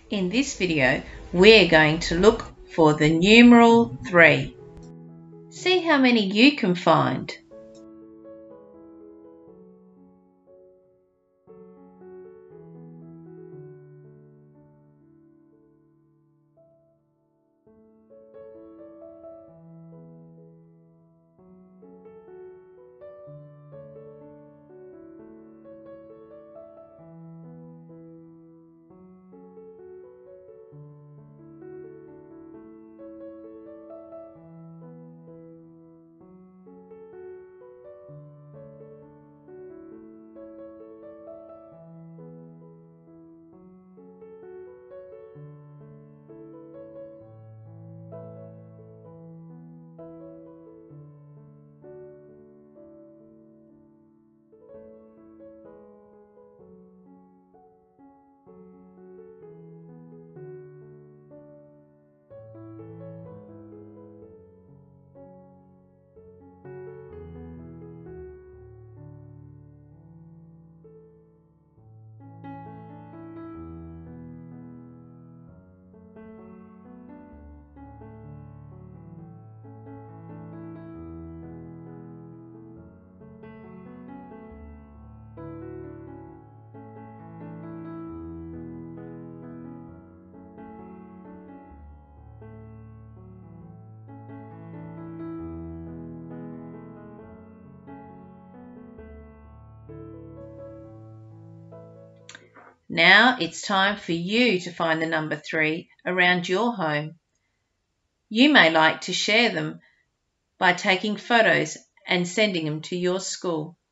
In this video, we're going to look for the numeral 3. See how many you can find. Now it's time for you to find the number 3 around your home. You may like to share them by taking photos and sending them to your school.